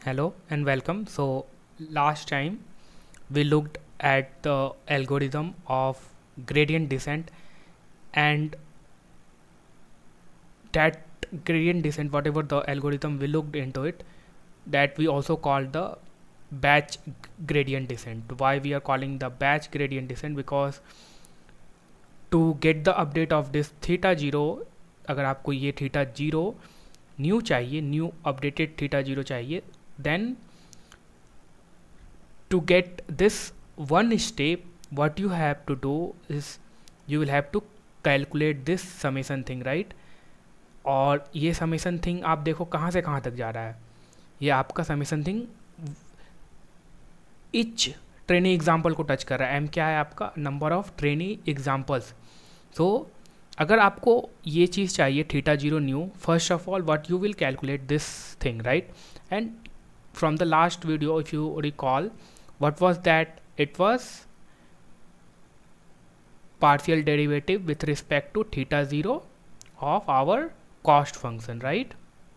Hello and welcome. So, last time we looked at the algorithm of gradient descent, and that gradient descent, whatever the algorithm we looked into it, that we also called the batch gradient descent. Why we are calling the batch gradient descent? Because to get the update of this theta 0, अगर आपको ये theta 0 new चाहिए, new updated theta 0 चाहिए, then to get this one step, what you have to do is you will have to calculate this summation thing, right? और ये summation thing आप देखो कहाँ से कहाँ तक जा रहा है. ये आपका summation thing each trainee example को टच कर रहा है. एम क्या है आपका? Number of trainee examples. So अगर आपको ये चीज़ चाहिए theta 0 new, first of all what you will calculate this thing, right? And from the last video, if you recall, what was that? It was partial derivative with respect to theta 0 of our cost function, right?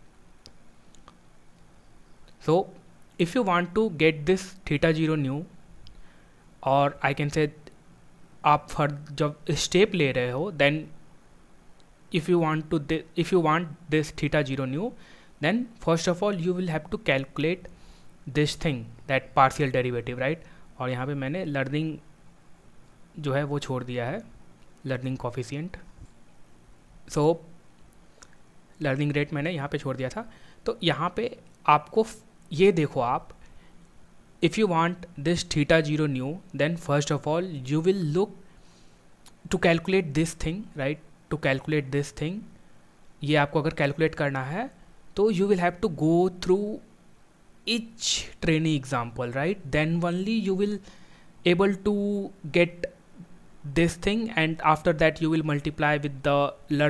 So if you want to get this theta 0 new, or I can say आप जब step ले रहे हो, then if you want this theta 0 new, then first of all you will have to calculate this thing, that partial derivative, right? और यहाँ पे मैंने learning जो है वो छोड़ दिया है, learning coefficient. So learning rate मैंने यहाँ पे छोड़ दिया था. तो यहाँ पे आपको ये देखो, आप if you want this theta 0 new, then first of all you will look to calculate this thing, right? To calculate this thing, ये आपको अगर कैलकुलेट करना है तो you will have to go through each training example, right? Then only you will able to get this thing, and after that you will multiply with the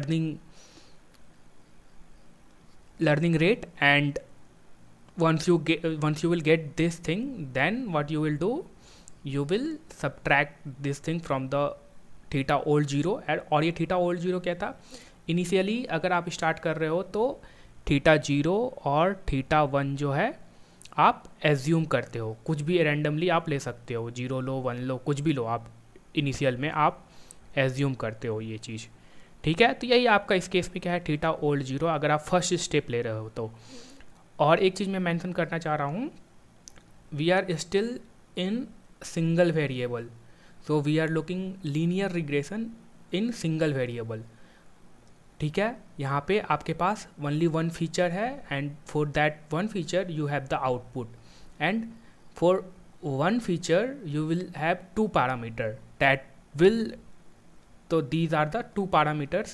learning rate, and once you will get this thing, then what you will do, you will subtract this thing from the theta old 0. और ये theta old 0 क्या था? Initially अगर आप start कर रहे हो तो थीटा 0 और थीटा 1 जो है आप एज्यूम करते हो, कुछ भी रैंडमली आप ले सकते हो, 0 लो 1 लो, कुछ भी लो, आप इनिशियल में आप एज्यूम करते हो ये चीज़, ठीक है? तो यही आपका इस केस में क्या है, थीटा ओल्ड 0, अगर आप फर्स्ट स्टेप ले रहे हो तो. और एक चीज़ मैं मेंशन करना चाह रहा हूँ, we are still in single variable, so we are looking linear regression in single variable, ठीक है? यहाँ पे आपके पास ओनली वन फीचर है, and for that one feature you have the output, and for one feature you will have two parameter that will, तो these are the two parameters.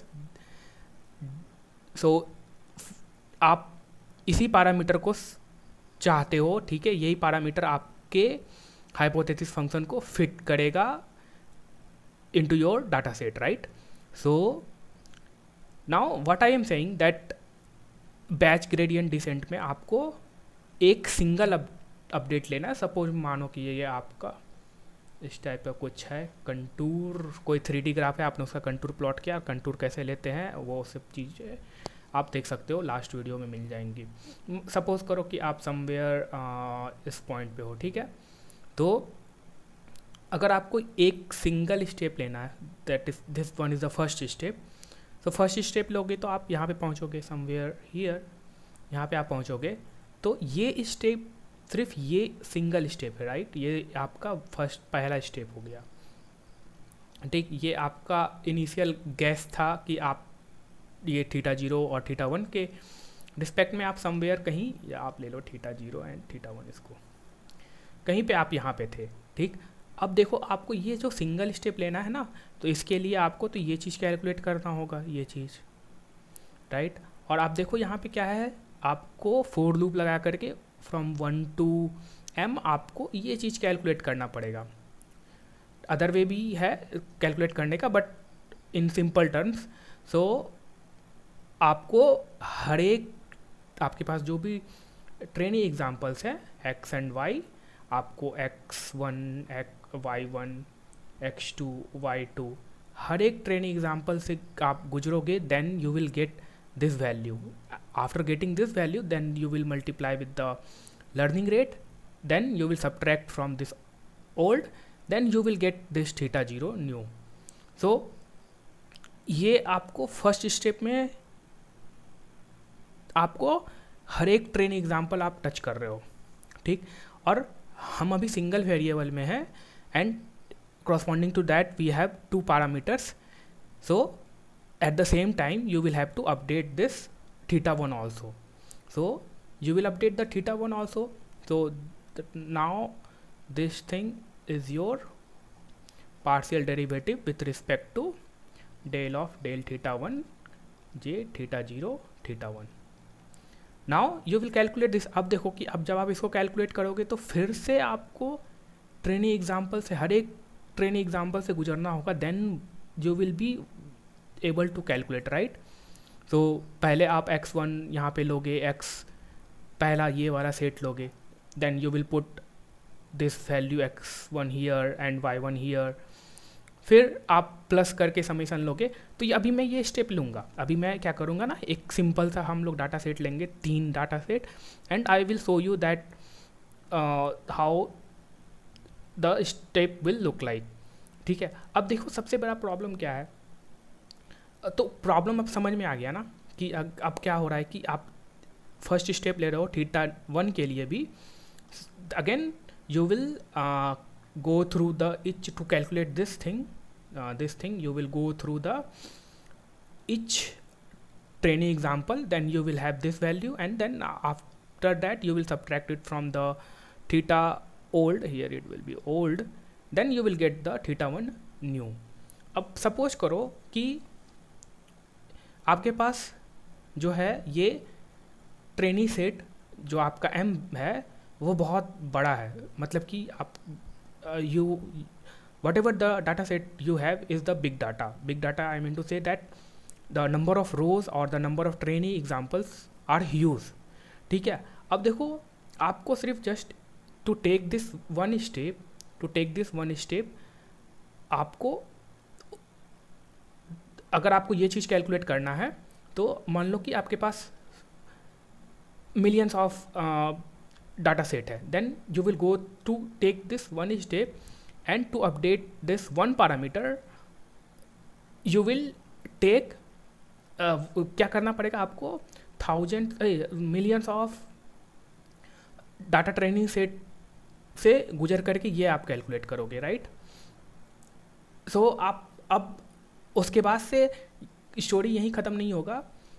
So आप इसी पैरामीटर को चाहते हो, ठीक है? यही पैरामीटर आपके हाइपोथेसिस फंक्शन को फिट करेगा into your data set, right? So now what I am saying that batch gradient descent में आपको एक सिंगल अपडेट लेना है. सपोज मानो कि ये आपका इस टाइप का कुछ है, कंटूर, कोई 3D ग्राफ है, आपने उसका कंटूर प्लॉट किया. कंटूर कैसे लेते हैं वो सब चीज़ें आप देख सकते हो, लास्ट वीडियो में मिल जाएंगी. सपोज करो कि आप समवेयर इस पॉइंट पे हो, ठीक है? तो अगर आपको एक सिंगल स्टेप लेना है, that is this one is the first step. तो फर्स्ट स्टेप लोगे तो आप यहाँ पे पहुँचोगे, समवेयर हियर, यहाँ पे आप पहुँचोगे. तो ये स्टेप सिर्फ ये सिंगल स्टेप है, राइट? ये आपका पहला स्टेप हो गया, ठीक? ये आपका इनिशियल गैस था कि आप ये थीटा 0 और थीटा 1 के रिस्पेक्ट में आप समवेयर कहीं, या आप ले लो थीटा 0 एंड थीटा 1, इसको कहीं पे आप यहाँ पे थे, ठीक? अब देखो आपको ये जो सिंगल स्टेप लेना है ना, तो इसके लिए आपको तो ये चीज़ कैलकुलेट करना होगा, ये चीज़, राइट? और आप देखो यहाँ पे क्या है, आपको फोर लूप लगा करके फ्रॉम 1 to m आपको ये चीज़ कैलकुलेट करना पड़ेगा. अदर वे भी है कैलकुलेट करने का, but in simple terms. So आपको हर एक, आपके पास जो भी ट्रेनिंग एग्जांपल्स हैं x एंड y, आपको x1 y1 x2 y2 हर एक ट्रेनिंग एग्जांपल से आप गुजरोगे, then you will get this value. After getting this value, then you will multiply with the learning rate, then you will subtract from this old, then you will get this theta 0 new. So ये आपको first step में आपको हर एक training example आप touch कर रहे हो, ठीक। और हम अभी सिंगल वेरिएबल में हैं and corresponding to that we have 2 parameters. So at the same time you will have to update this theta 1 also. So you will update the theta 1 also. So now this thing is your partial derivative with respect to del of del theta 1 j theta 0 theta 1. Now you will calculate this. अब देखो कि अब जब आप इसको calculate करोगे तो फिर से आपको ट्रेनिंग एग्जाम्पल से, हर एक ट्रेनिंग एग्जाम्पल से गुजरना होगा, then you will be able to calculate, right. तो पहले आप x1 यहाँ पे लोगे, x पहला ये वाला सेट लोगे, then you will put this value x1 here and y1 here, फिर आप प्लस करके समेशन लोगे। तो ये अभी मैं ये स्टेप लूँगा, अभी मैं क्या करूँगा ना, एक सिंपल सा हम लोग डाटा सेट लेंगे, 3 data set, and I will show you that how the step will look like, ठीक है। अब देखो सबसे बड़ा प्रॉब्लम क्या है, तो प्रॉब्लम अब समझ में आ गया ना कि अब क्या हो रहा है कि आप फर्स्ट स्टेप ले रहे हो थीटा 1 के लिए भी, again you will go through the each to calculate this thing you will go through the each training example, then you will have this value, and then after that you will subtract it from the theta old, here it will be old, then you will get the theta 1 new. अब suppose करो कि आपके पास जो है ये training set जो आपका M है वो बहुत बड़ा है, मतलब कि आप whatever the data set you have is the big data. I mean to say that the number of rows or the number of training examples are huge, ठीक है। अब देखो आपको सिर्फ just to take this one step आपको, अगर आपको ये चीज़ कैलकुलेट करना है तो मान लो कि आपके पास मिलियंस ऑफ data set है, then you will go to take this one step and to update this one parameter you will take क्या करना पड़ेगा आपको, millions of data training set से गुजर करके ये आप कैलकुलेट करोगे, राइट। सो आप अब उसके बाद से स्टोरी यहीं ख़त्म नहीं होगा,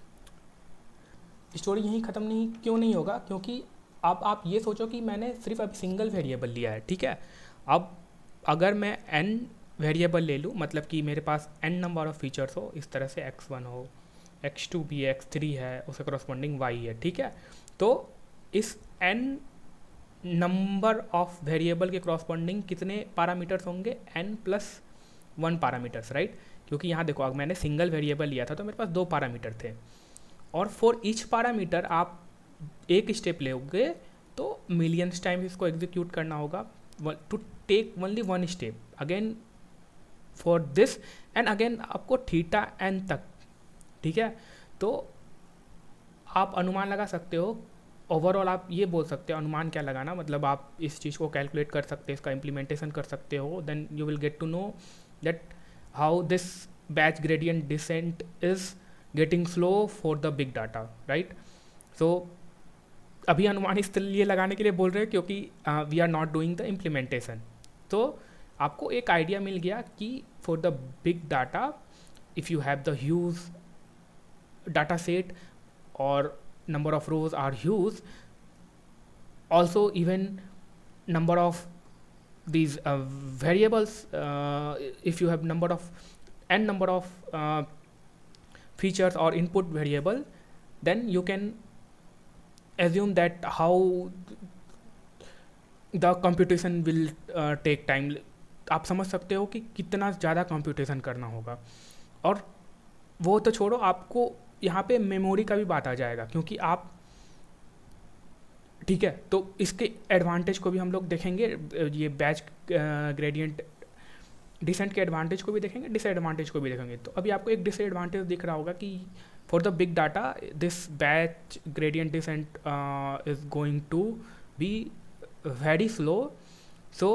क्यों नहीं होगा, क्योंकि अब आप ये सोचो कि मैंने सिर्फ अभी सिंगल वेरिएबल लिया है, ठीक है। अब अगर मैं n वेरिएबल ले लूँ, मतलब कि मेरे पास n नंबर ऑफ फीचर्स हो, इस तरह से x1 हो, x2 भी है, x3 है, उसके करस्पॉन्डिंग y है, ठीक है। तो इस n नंबर ऑफ वेरिएबल के करस्पॉन्डिंग कितने पैरामीटर्स होंगे, n+1 पैरामीटर्स, राइट। क्योंकि यहाँ देखो अगर मैंने सिंगल वेरिएबल लिया था तो मेरे पास 2 पैरामीटर थे, और फॉर ईच पैरामीटर आप एक स्टेप लोगे तो मिलियंस टाइम इसको एग्जीक्यूट करना होगा, to take only one step again for this, and again आपको थीटा n तक, ठीक है। तो आप अनुमान लगा सकते हो, ओवरऑल आप ये बोल सकते हो, अनुमान क्या लगाना, मतलब आप इस चीज़ को कैलकुलेट कर सकते हो, इसका इम्प्लीमेंटेशन कर सकते हो, then you will get to know that how this batch gradient descent is getting slow for the big data, right. So अभी अनुमान इस लिए लगाने के लिए बोल रहे हैं क्योंकि we are not doing the implementation. तो आपको एक आइडिया मिल गया कि for the big data if you have the huge data set और number of rows are huge, also even number of these variables, if you have number of features or input variable, then you can assume that how the computation will take time. आप समझ सकते हो कि कितना ज़्यादा computation करना होगा, और वो तो छोड़ो, आपको यहाँ पे मेमोरी का भी बात आ जाएगा, क्योंकि आप, ठीक है। तो इसके एडवांटेज को भी हम लोग देखेंगे, ये बैच ग्रेडियंट डिसेंट के एडवांटेज को भी देखेंगे, डिसएडवांटेज को भी देखेंगे। तो अभी आपको एक डिसएडवांटेज दिख रहा होगा कि for the big data this batch gradient descent is going to be very slow. So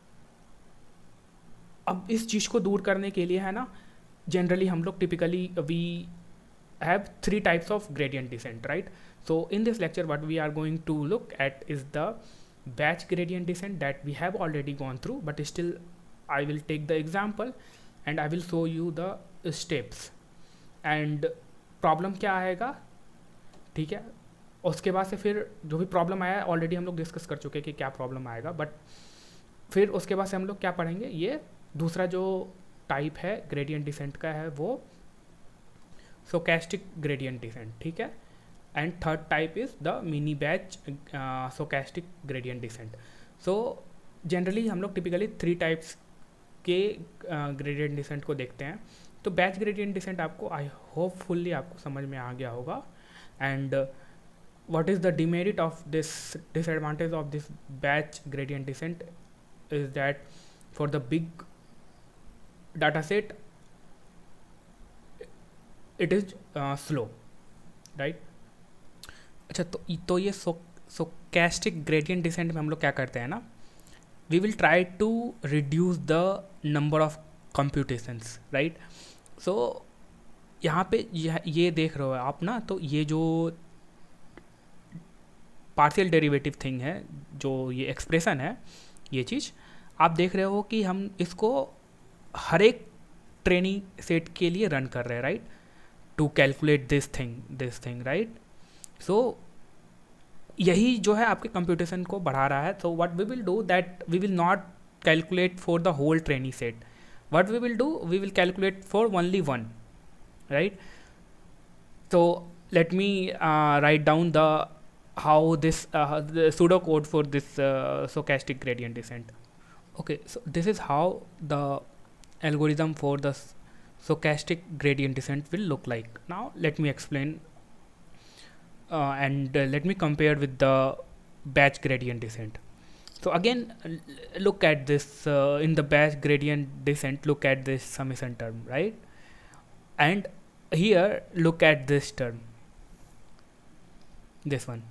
अब इस चीज़ को दूर करने के लिए है ना, जनरली हम लोग typically we have three types of gradient descent, right? So in this lecture what we are going to look at is the batch gradient descent that we have already gone through, but still I will take the example and I will show you the steps and problem क्या आएगा, ठीक है. उसके बाद से फिर जो भी प्रॉब्लम आया ऑलरेडी हम लोग डिस्कस कर चुके हैं कि क्या प्रॉब्लम आएगा, बट फिर उसके बाद से हम लोग क्या पढ़ेंगे, ये दूसरा जो टाइप है ग्रेडियंट डिसेंट का है वो stochastic gradient descent, ठीक है. And third type is the mini batch stochastic gradient descent. So generally हम लोग टिपिकली 3 टाइप्स के ग्रेडियंट डिसेंट को देखते हैं. तो बैच ग्रेडियंट डिसेंट आपको आई होपफुल्ली आपको समझ में आ गया होगा. And what is the demerit of this, disadvantage of this batch gradient descent is that for the big data set it is slow, right? अच्छा, तो ये stochastic gradient descent में हम लोग क्या करते हैं ना, we will try to reduce the number of computations, right? So यहाँ पे ये देख रहे हो आप ना, तो ये जो पार्शियल डेरिवेटिव थिंग है, जो ये एक्सप्रेशन है, ये चीज़ आप देख रहे हो कि हम इसको हर एक ट्रेनिंग सेट के लिए रन कर रहे हैं, right, to calculate this thing, right. So यही जो है आपके कंप्यूटेशन को बढ़ा रहा है. So what we will do that we will not calculate for the whole training set. What we will do, we will calculate for only one, right. so let me write down the how this the pseudo code for this stochastic gradient descent. Okay, so this is how the algorithm for the stochastic gradient descent will look like. Now let me explain and let me compare with the batch gradient descent. So again look at this in the batch gradient descent, look at this summation term, right, and here look at this term, this one.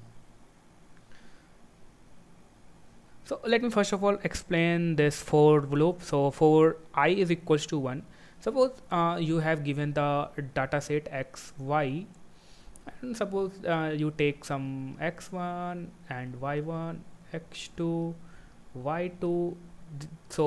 So let me first of all explain this for loop. So for I is equals to 1, suppose you have given the data set x y, and suppose you take some x1 and y1 x2 y2. so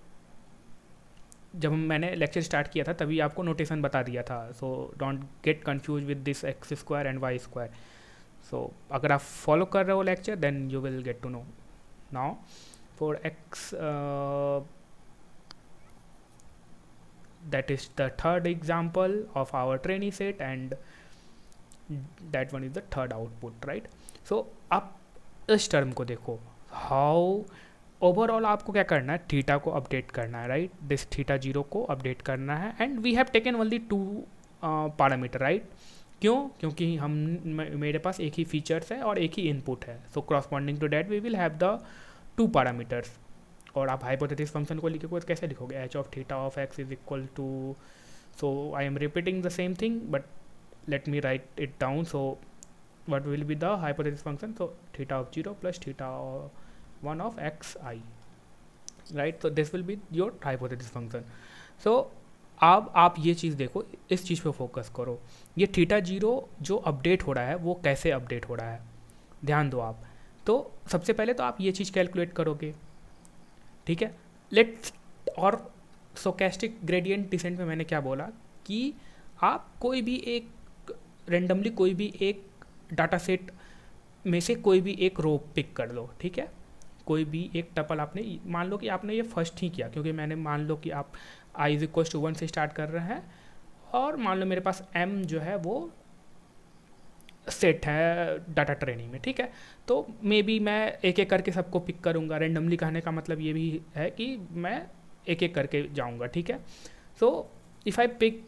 जब मैंने lecture start किया था तभी आपको notation बता दिया था, so don't get confuse with this X square and Y square. So अगर आप फॉलो कर रहे हो lecture then you will get to know. now for x that is the third example of our trainee set and that one is the third output, right. so आप इस term को देखो, how overall आपको क्या करना है, theta को update करना है, राइट, दिस थीटा 0 को अपडेट करना है. And we have taken only 2 parameter, right. क्यों? क्योंकि हम मेरे पास एक ही फीचर्स है और एक ही इनपुट है. So corresponding to that we will have the 2 parameters. और आप हाइपोथेसिस फंक्शन को लिखोगे तो कैसे लिखोगे, H of theta of X is equal to, so I am repeating the same thing but let me write it down. So what will be the hypothesis function, so theta of 0 plus theta 1 of xi, right. so this will be your hypothesis function. so अब आप ये चीज़ देखो, इस चीज़ पे focus करो, ये theta 0 जो अपडेट हो रहा है वो कैसे अपडेट हो रहा है, ध्यान दो आप. तो सबसे पहले तो आप ये चीज़ कैलकुलेट करोगे, ठीक है. लेट्स और stochastic gradient descent में मैंने क्या बोला कि आप कोई भी एक रेंडमली कोई भी एक डाटा सेट में से कोई भी एक रो पिक कर लो, ठीक है. कोई भी एक टपल आपने, मान लो कि आपने ये फर्स्ट ही किया, क्योंकि मैंने मान लो कि आप i इज इक्वल टू 1 से स्टार्ट कर रहे हैं और मान लो मेरे पास m जो है वो सेट है डाटा ट्रेनिंग में, ठीक है. तो मे बी मैं एक एक करके सबको पिक करूँगा. रेंडमली कहने का मतलब ये भी है कि मैं एक एक करके जाऊँगा, ठीक है. So if I pick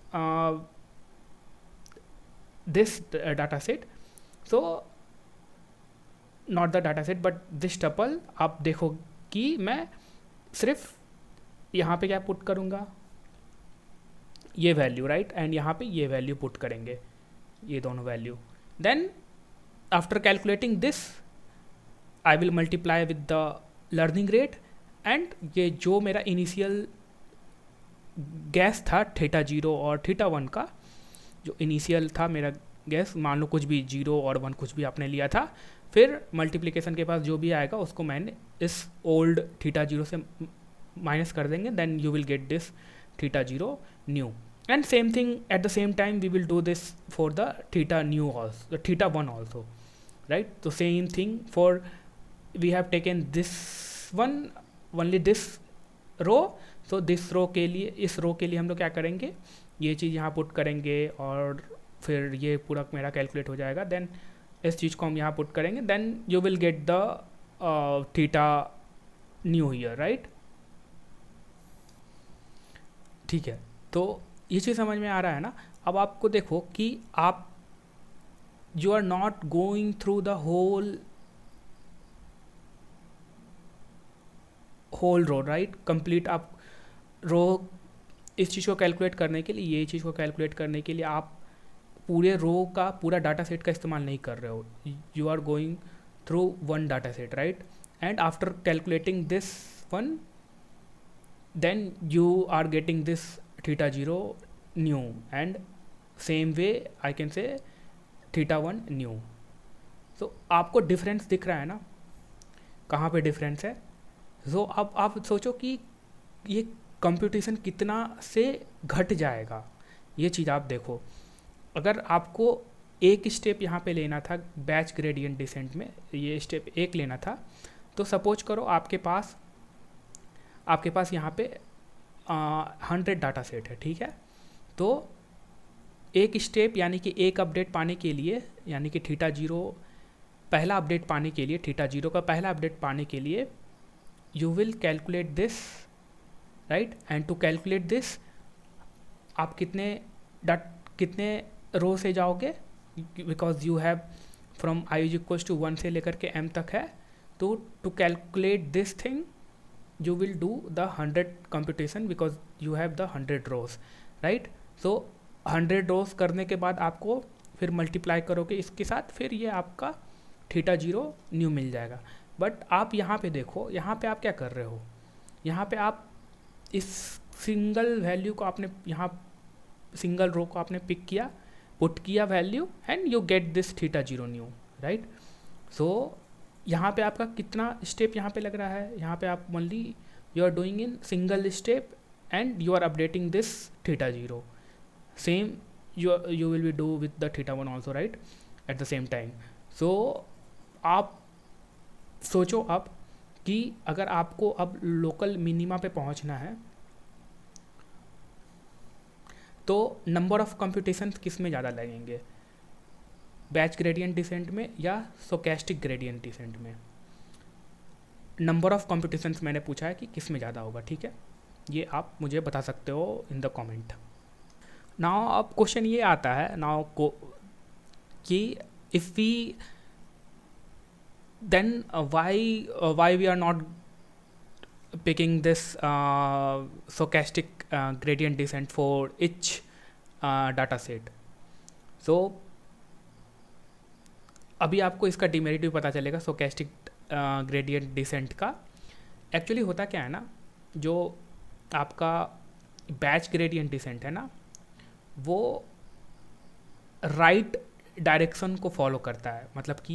this data set, so not the data set but this tuple, आप देखो कि मैं सिर्फ यहाँ पे क्या पुट करूँगा, ये वैल्यू, राइट, एंड यहाँ पे ये वैल्यू पुट करेंगे, ये दोनों वैल्यू. Then after calculating this I will multiply with the learning rate, and ये जो मेरा इनिशियल गैस था थीटा 0 और थीटा 1 का, जो इनिशियल था मेरा गैस, मान लो कुछ भी 0 और 1 कुछ भी आपने लिया था, फिर मल्टीप्लिकेशन के पास जो भी आएगा उसको मैंने इस ओल्ड थीटा 0 से माइनस कर देंगे, then you will get this theta 0 new. And same thing at the same time we will do this for the theta new also, the theta 1 also, right? So same thing for, we have taken this one only this row, so this row के लिए, इस रो के लिए हम लोग क्या करेंगे, ये चीज़ यहाँ पुट करेंगे और फिर ये पूरा मेरा कैलकुलेट हो जाएगा, देन इस चीज़ को हम यहाँ पुट करेंगे, then you will get the theta new here, right? ठीक है, तो ये चीज़ समझ में आ रहा है ना? अब आपको देखो कि आप, you are not going through the whole row, right? Complete आप रो, इस चीज़ को कैलकुलेट करने के लिए, ये चीज़ को कैलकुलेट करने के लिए आप पूरे रो का पूरा डाटा सेट का इस्तेमाल नहीं कर रहे हो. You are going through one data set, right? And after calculating this one, then you are getting this theta 0 new, and same way I can say theta 1 new. so आपको difference दिख रहा है ना, कहाँ पे डिफरेंस है? so अब आप सोचो कि ये कंप्यूटेशन कितना से घट जाएगा, ये चीज़ आप देखो. अगर आपको एक स्टेप यहाँ पे लेना था बैच ग्रेडियंट डिसेंट में, ये स्टेप एक लेना था, तो सपोज करो आपके पास यहाँ पे 100 डाटा सेट है, ठीक है? तो एक स्टेप यानी कि एक अपडेट पाने के लिए, यानी कि थीटा 0 पहला अपडेट पाने के लिए, थीटा 0 का पहला अपडेट पाने के लिए you will calculate this, right? And to calculate this आप कितने रो से जाओगे, because you have from i is equals to 1 से लेकर के m तक है, तो to calculate this thing you will do the 100 computation because you have the 100 rows, right? so 100 rows करने के बाद आपको फिर मल्टीप्लाई करोगे इसके साथ, फिर ये आपका थीटा 0 न्यू मिल जाएगा. बट आप यहाँ पे देखो, यहाँ पे आप क्या कर रहे हो, यहाँ पे आप इस सिंगल वैल्यू को आपने, यहाँ सिंगल रो को आपने पिक किया, पुट किया value, and you get this theta 0 new, right? So यहाँ पे आपका कितना स्टेप यहाँ पे लग रहा है, यहाँ पे आप only you are doing in single step and you are updating this theta 0. Same you will be do with the theta 1 also, right? at the same time. so आप सोचो अब कि अगर आपको अब लोकल मिनिमा पे पहुंचना है, तो नंबर ऑफ कंप्यूटेशन किस में ज़्यादा लगेंगे, बैच ग्रेडियंट डिसेंट में या स्टोचैस्टिक ग्रेडियंट डिसेंट में? नंबर ऑफ कंप्यूटेशंस मैंने पूछा है कि किस में ज़्यादा होगा, ठीक है? ये आप मुझे बता सकते हो इन द कमेंट. नाउ अब क्वेश्चन ये आता है नाउ को कि if we then why we are not picking this stochastic gradient descent for each data set. So अभी आपको इसका डिमेरिट भी पता चलेगा स्टोचैस्टिक ग्रेडियंट डिसेंट का. एक्चुअली होता क्या है ना, जो आपका बैच ग्रेडियंट डिसेंट है ना, वो राइट डायरेक्शन को फॉलो करता है, मतलब कि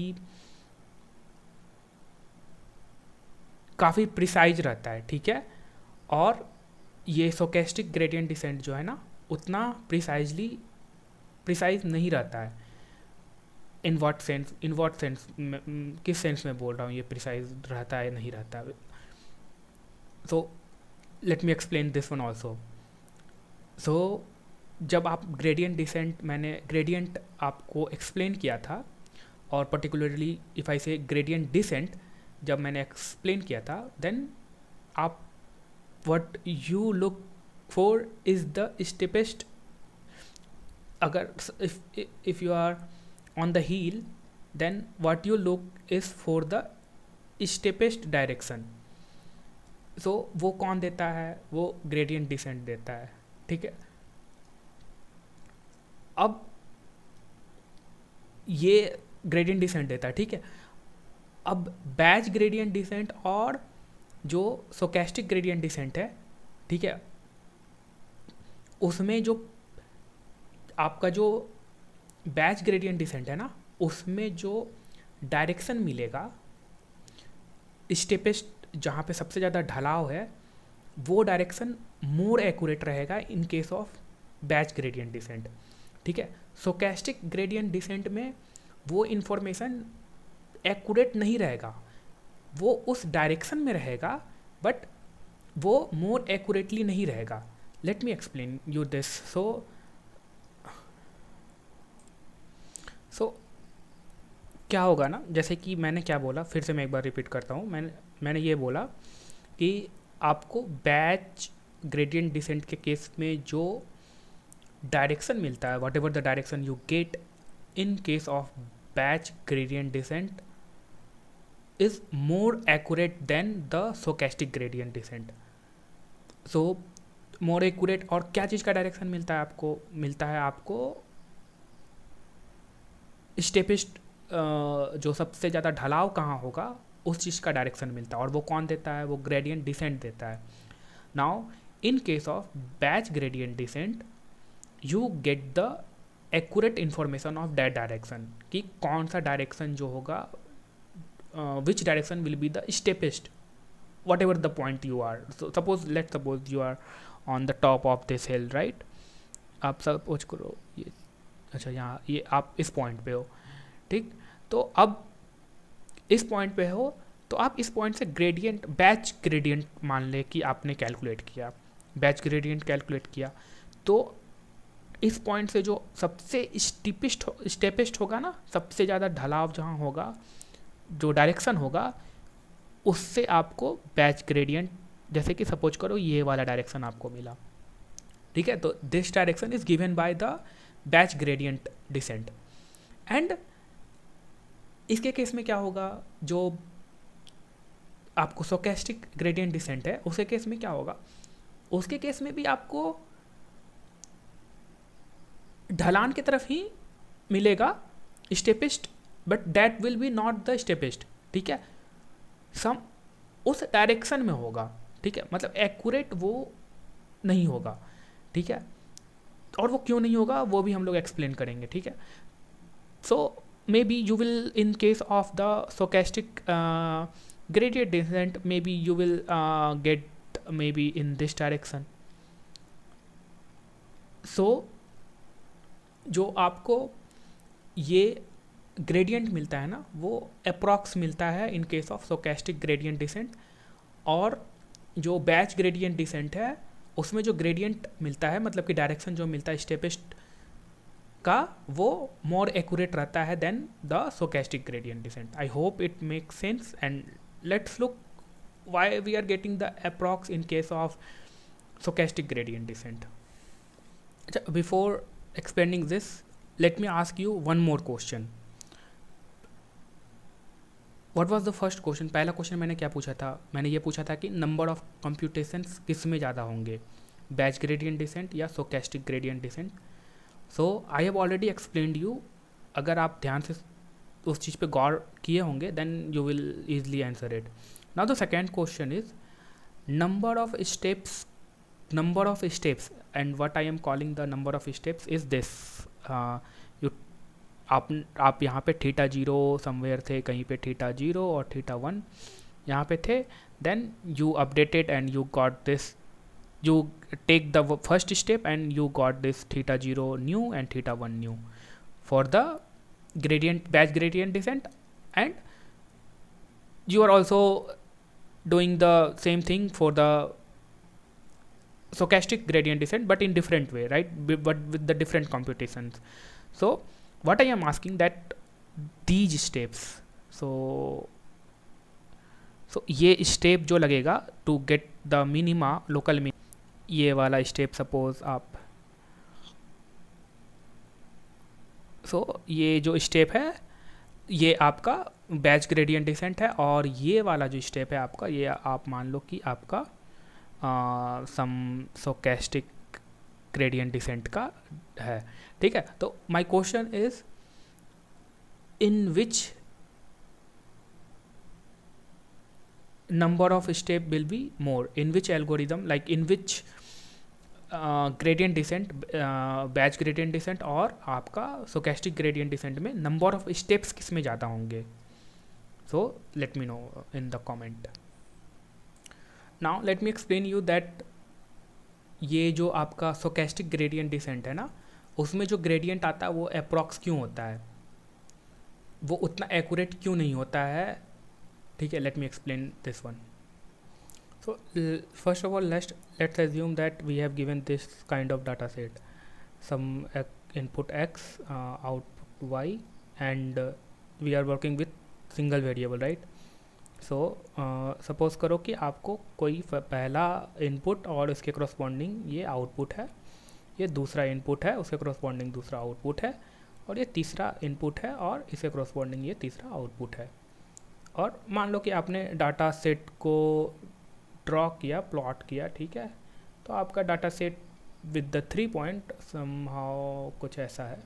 काफ़ी प्रिसाइज रहता है, ठीक है? और ये स्टोचैस्टिक ग्रेडियंट डिसेंट जो है ना, उतना प्रिसाइज नहीं रहता है. इन व्हाट सेंस, किस सेंस में बोल रहा हूँ ये प्रिसाइज रहता है नहीं रहता है? So let me explain this one also. So जब आप ग्रेडियंट डिसेंट, मैंने ग्रेडियंट आपको एक्सप्लेन किया था, और पर्टिकुलरली इफ़ आई से ग्रेडियंट डिसेंट जब मैंने एक्सप्लेन किया था, देन आप what you look for is the steepest. अगर if you are on the heel, then what you look is for the steepest direction. so वो कौन देता है? वो gradient descent देता है, ठीक है? अब ये gradient descent देता है, ठीक है? अब बैच ग्रेडियंट डिसेंट और जो स्टोचैस्टिक ग्रेडियंट डिसेंट है, ठीक है, उसमें जो आपका जो बैच ग्रेडियंट डिसेंट है ना, उसमें जो डायरेक्शन मिलेगा स्टेपेस्ट, जहाँ पे सबसे ज़्यादा ढलाव है, वो डायरेक्शन मोर एक्यूरेट रहेगा in case of batch gradient descent, ठीक है। स्टोचैस्टिक ग्रेडियंट डिसेंट में वो इन्फॉर्मेशन एक्यूरेट नहीं रहेगा, वो उस डायरेक्शन में रहेगा बट वो मोर एक्यूरेटली नहीं रहेगा। Let me explain you this. So क्या होगा ना, जैसे कि मैंने क्या बोला, फिर से मैं एक बार रिपीट करता हूँ। मैंने ये बोला कि आपको बैच ग्रेडियंट डिसेंट के केस में जो डायरेक्शन मिलता है, whatever the direction you get in case of batch gradient descent is more accurate than the stochastic gradient descent. So more accurate, और क्या चीज़ का डायरेक्शन मिलता है आपको? मिलता है आपको स्टेपिस्ट, जो सबसे ज़्यादा ढलाव कहाँ होगा उस चीज़ का डायरेक्शन मिलता है, और वो कौन देता है? वो ग्रेडियंट डिसेंट देता है। Now in case of batch gradient descent you get the accurate information of that direction, कि कौन सा डायरेक्शन जो होगा, which direction will be the steepest, whatever the point you are. So let's suppose you are on the top of this hill, right? आप suppose करो ये, अच्छा यहाँ ये आप इस पॉइंट पे हो, ठीक। तो अब इस पॉइंट पे हो, तो आप इस पॉइंट से ग्रेडियंट, बैच ग्रेडियंट मान ले कि आपने कैलकुलेट किया, बैच ग्रेडियंट कैलकुलेट किया, तो इस पॉइंट से जो सबसे स्टेपेस्ट होगा ना, सबसे ज़्यादा ढलाव जहाँ होगा, जो डायरेक्शन होगा, उससे आपको बैच ग्रेडियंट, जैसे कि सपोज करो ये वाला डायरेक्शन आपको मिला, ठीक है, तो this direction is given by the batch gradient descent. And इसके केस में क्या होगा, जो आपको स्टोचैस्टिक ग्रेडियंट डिसेंट है, उसके केस में क्या होगा? उसके केस में भी आपको ढलान की तरफ ही मिलेगा steepest, but that will be not the steepest, ठीक है, सम उस डायरेक्शन में होगा, ठीक है, मतलब एक्यूरेट वो नहीं होगा, ठीक है। और वो क्यों नहीं होगा वो भी हम लोग एक्सप्लेन करेंगे, ठीक है। So maybe you will, in case of the stochastic gradient descent, maybe you will get maybe in this direction. So जो आपको ये ग्रेडियंट मिलता है ना, वो अप्रॉक्स मिलता है in case of stochastic gradient descent, और जो बैच ग्रेडियंट डिसेंट है उसमें जो ग्रेडियंट मिलता है, मतलब कि डायरेक्शन जो मिलता है स्टेपेस्ट का, वो मोर एक्यूरेट रहता है then the stochastic gradient descent. I hope it make sense, and let's look why we are getting the approx in case of stochastic gradient descent. अच्छा, before explaining this, let me ask you one more question. What was the first question? पहला question मैंने क्या पूछा था? मैंने ये पूछा था कि नंबर ऑफ कंप्यूटेशंस किस में ज़्यादा होंगे, बैच ग्रेडियंट डिसेंट या stochastic gradient descent. So I have already explained you, अगर आप ध्यान से उस चीज़ पे गौर किए होंगे then you will easily answer it. Now the second question is number of steps, and what I am calling the number of steps is this. आप यहाँ पे थीटा 0 समवेयर थे, कहीं पे थीटा 0 और थीटा 1 यहाँ पे थे, then you updated and you got this, you take the first step and you got this theta 0 new and theta 1 new for the gradient, batch gradient descent, and you are also doing the same thing for the stochastic gradient descent, but in different way, right? But with the different computations. So what I am asking that these steps, so ये step जो लगेगा to get the minima local minima, ये वाला step suppose आप, ये जो step है ये आपका बैच ग्रेडियंट डिसेंट है, और ये वाला जो स्टेप है आपका, ये आप मान लो कि आपका सम स्टोचैस्टिक ग्रेडियंट डिसेंट का है, ठीक है। तो my question is in which number of step will be more. In which algorithm, like in which gradient descent, batch gradient descent और आपका stochastic gradient descent में number of steps किस में ज़्यादा होंगे? So let me know in the comment. Now let me explain you that ये जो आपका stochastic gradient descent है ना, उसमें जो gradient आता है वो अप्रॉक्स क्यों होता है, वो उतना एक्यूरेट क्यों नहीं होता है, ठीक है. Let me explain this one. So first of all, let's assume that we have given this kind of data set, some input x, output y, and we are working with single variable, right? So suppose करो कि आपको कोई पहला input और उसके corresponding ये output है, ये दूसरा इनपुट है उसके करस्पॉन्डिंग दूसरा आउटपुट है, और ये तीसरा इनपुट है और इसके करस्पॉन्डिंग ये तीसरा आउटपुट है. और मान लो कि आपने डाटा सेट को ड्रॉ किया, प्लॉट किया, ठीक है. तो आपका data set with the 3 point somehow कुछ ऐसा है,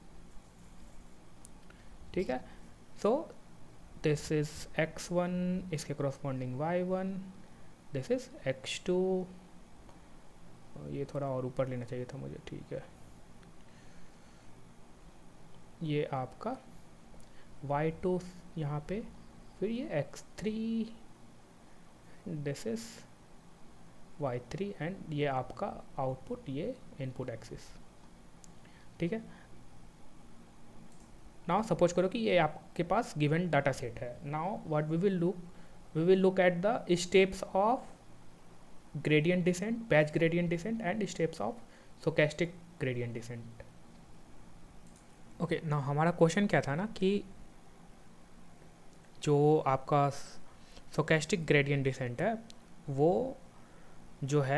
ठीक है. सो दिस इज x1, इसके corresponding y1, this is x2, ये थोड़ा और ऊपर लेना चाहिए था मुझे, ठीक है. ये आपका y2 यहाँ पे, फिर ये x3, this is y3, and ये आपका आउटपुट, ये इनपुट एक्सिस, ठीक है. नाउ सपोज करो कि ये आपके पास गिवन डाटा सेट है. Now what we will look at the steps of gradient descent, batch gradient descent, and steps of stochastic gradient descent. Okay, now हमारा क्वेश्चन क्या था ना कि जो आपका स्टोचैस्टिक ग्रेडियंट डिसेंट है वो जो है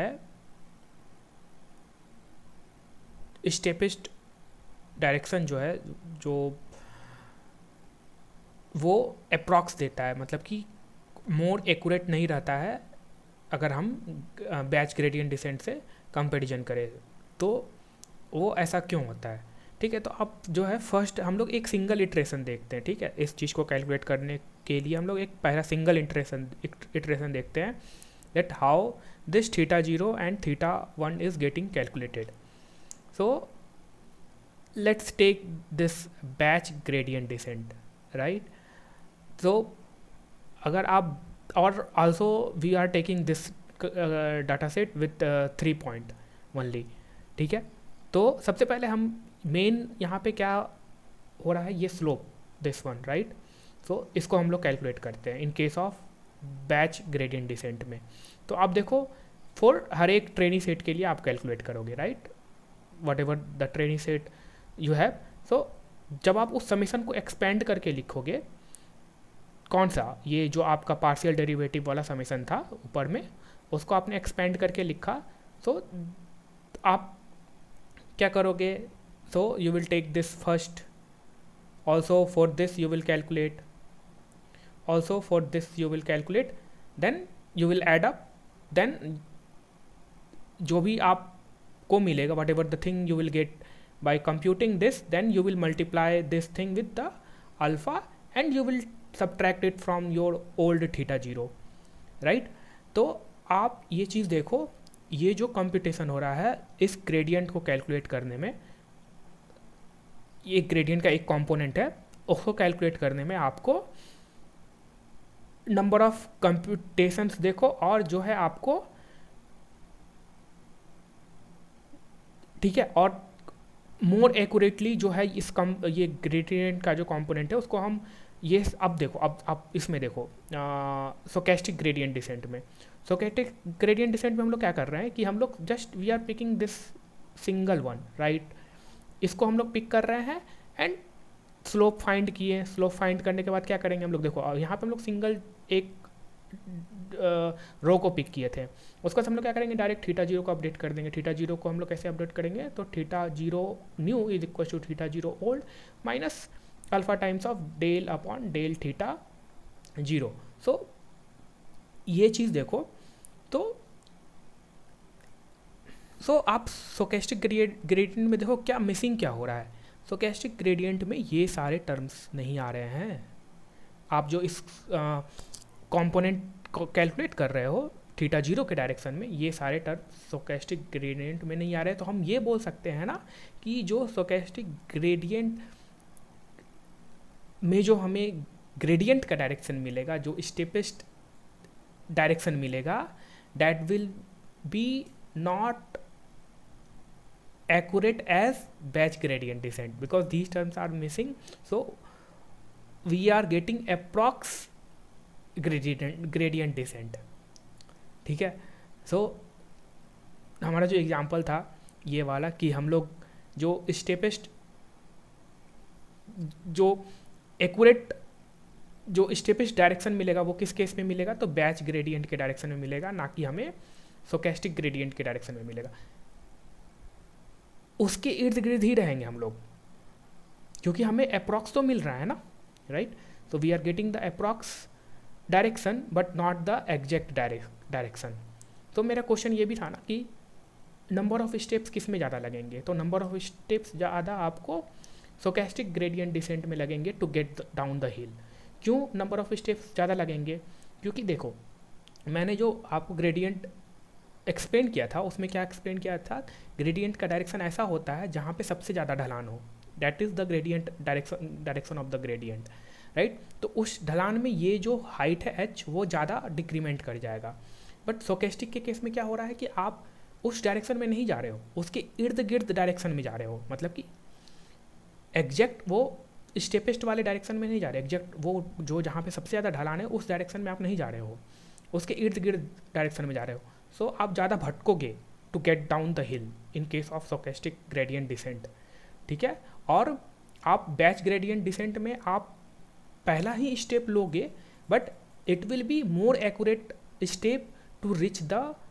स्टेपिस्ट डायरेक्शन जो है, जो वो अप्रॉक्स देता है, मतलब कि मोर एक्यूरेट नहीं रहता है अगर हम बैच ग्रेडियंट डिसेंट से कंपैरिजन करें. तो वो ऐसा क्यों होता है, ठीक है. तो अब जो है फर्स्ट हम लोग एक सिंगल इटरेशन देखते हैं, ठीक है. इस चीज़ को कैलकुलेट करने के लिए हम लोग एक पहला सिंगल इटरेशन देखते हैं, that how this theta 0 and theta 1 is getting calculated. So let's take this batch gradient descent, right? So अगर आप, और also we are taking this data set with 3 point only, ठीक है. तो सबसे पहले हम मेन यहाँ पे क्या हो रहा है, ये slope, this one, right. So इसको हम लोग कैलकुलेट करते हैं in case of batch gradient descent में. तो आप देखो फॉर हर एक ट्रेनिंग सेट के लिए आप कैलकुलेट करोगे, right, whatever the training set you have. So जब आप उस समीशन को एक्सपेंड करके लिखोगे, कौन सा, ये जो आपका पार्शियल डेरिवेटिव वाला समीशन था ऊपर में, उसको आपने एक्सपेंड करके लिखा. सो आप क्या करोगे, so you will take this first, also for this you will calculate, also for this you will calculate, then you will add up, then जो भी आपको मिलेगा, whatever the thing you will get by computing this, then you will multiply this thing with the alpha and you will subtract it from your old theta 0, right. तो आप ये चीज़ देखो, ये जो कंप्यूटेशन हो रहा है इस ग्रेडियंट को कैलकुलेट करने में, ये ग्रेडियंट का एक कंपोनेंट है, उसको कैलकुलेट करने में आपको नंबर ऑफ कंप्यूटेशंस देखो, और जो है आपको, ठीक है, और मोर एक्यूरेटली जो है इस ये ग्रेडियंट का जो कंपोनेंट है उसको हम ये अब देखो, अब आप इसमें देखो स्टोचैस्टिक ग्रेडियंट डिसेंट में. स्टोचैस्टिक ग्रेडियंट डिसेंट में हम लोग क्या कर रहे हैं कि हम लोग just we are picking this single one, right. इसको हम लोग पिक कर रहे हैं एंड स्लोप फाइंड किए. स्लोप फाइंड करने के बाद क्या करेंगे हम लोग, देखो यहाँ पे हम लोग सिंगल एक रो को पिक किए थे, उसका हम लोग क्या करेंगे, डायरेक्ट थीटा 0 को अपडेट कर देंगे. थीटा 0 को हम लोग कैसे अपडेट करेंगे, तो theta 0 new is equal to theta 0 old minus alpha times of del upon del theta 0. So ये चीज़ देखो, तो आप स्टोचैस्टिक ग्रेडियंट में देखो क्या मिसिंग क्या हो रहा है. स्टोचैस्टिक ग्रेडियंट में ये सारे टर्म्स नहीं आ रहे हैं. आप जो इस कंपोनेंट कैलकुलेट कर रहे हो थीटा जीरो के डायरेक्शन में, ये सारे टर्म स्टोचैस्टिक ग्रेडियंट में नहीं आ रहे, तो हम ये बोल सकते हैं ना कि जो स्टोचैस्टिक ग्रेडियंट में जो हमें ग्रेडियंट का डायरेक्शन मिलेगा, जो स्टेपेस्ट डायरेक्शन मिलेगा, that will be not accurate as batch gradient descent because these terms are missing, so we are getting approx gradient descent. ठीक है, so हमारा जो एग्जांपल था ये वाला कि हम लोग जो स्टेपेस्ट जो एक्यूरेट जो स्टेपेस्ट डायरेक्शन मिलेगा वो किस केस में मिलेगा, तो बैच ग्रेडियंट के डायरेक्शन में मिलेगा, ना कि हमें स्टोचैस्टिक ग्रेडियंट के डायरेक्शन में मिलेगा। उसके इर्द गिर्द ही रहेंगे हम लोग, क्योंकि हमें अप्रॉक्स तो मिल रहा है ना, राइट। तो we are getting the approx direction but not the exact direction. तो मेरा क्वेश्चन ये भी था ना कि नंबर ऑफ स्टेप्स किस में ज़्यादा लगेंगे, तो नंबर ऑफ स्टेप्स ज़्यादा आपको स्टोचैस्टिक ग्रेडियंट डिसेंट में लगेंगे to get down the hill. क्यों नंबर ऑफ स्टेप्स ज़्यादा लगेंगे, क्योंकि देखो मैंने जो आपको ग्रेडियंट एक्सप्लेन किया था उसमें क्या एक्सप्लेन किया था, ग्रेडियंट का डायरेक्शन ऐसा होता है जहाँ पे सबसे ज़्यादा ढलान हो, that is the gradient direction of the gradient, right. तो उस ढलान में ये जो हाइट है h वो ज़्यादा डिक्रीमेंट कर जाएगा। बट स्टोचैस्टिक के केस में क्या हो रहा है कि आप उस डायरेक्शन में नहीं जा रहे हो, उसके इर्द गिर्द डायरेक्शन में जा रहे हो, मतलब कि एग्जैक्ट वो स्टेपेस्ट वाले डायरेक्शन में नहीं जा रहे, एग्जैक्ट वो जो जहाँ पे सबसे ज़्यादा ढलान है उस डायरेक्शन में आप नहीं जा रहे हो, उसके इर्द गिर्द डायरेक्शन में जा रहे हो। सो आप ज़्यादा भटकोगे to get down the hill in case of stochastic gradient descent, ठीक है। और आप बैच ग्रेडियंट डिसेंट में आप पहला ही स्टेप लोगे but it will be more accurate step to reach